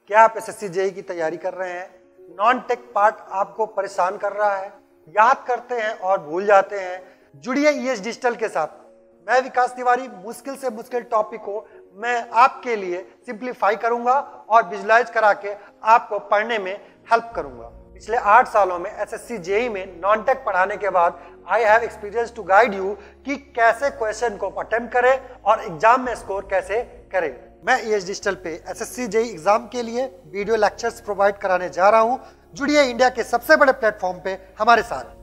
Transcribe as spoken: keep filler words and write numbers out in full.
क्या आप SSC JEE की तैयारी कर रहे हैं? नॉन टेक पार्ट आपको परेशान कर रहा है, याद करते हैं और भूल जाते हैं? जुड़िए ईएस डिजिटल के साथ। मैं विकास तिवारी मुश्किल से मुश्किल टॉपिक को मैं आपके लिए सिंप्लीफाई करूंगा और विजुलाइज करा के आपको पढ़ने में हेल्प करूंगा। पिछले आठ सालों में एसएससी जेईई में नॉन टेक पढ़ाने के बाद I have experience to guide you कि कैसे क्वेश्चन को अटेम्प्ट करें और एग्जाम में स्कोर कैसे करें। मैं ईएस डिजिटल पे एसएससी जेईई एग्जाम के लिए वीडियो लेक्चर्स प्रोवाइड कराने जा रहा हूं। जुड़िए इंडिया के सबसे बड़े प्लेटफॉर्म पे हमारे साथ।